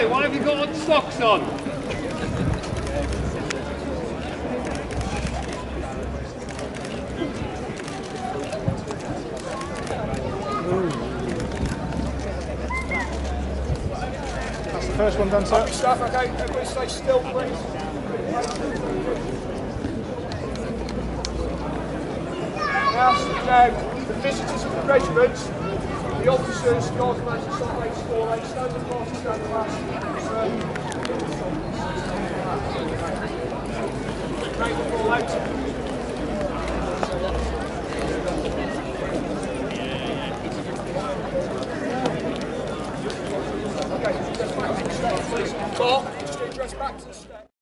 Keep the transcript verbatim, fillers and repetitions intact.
Hey, why have you got socks on? That's the first one done, sir. Staff, okay, everybody stay still, please. Now, um, the visitors of the regiment, the officers, the ordnance, the salt mates, four eight, stand the party, stand the last. Break the ball out. Okay, just back to the step, please. Mark, just get dressed back to the step.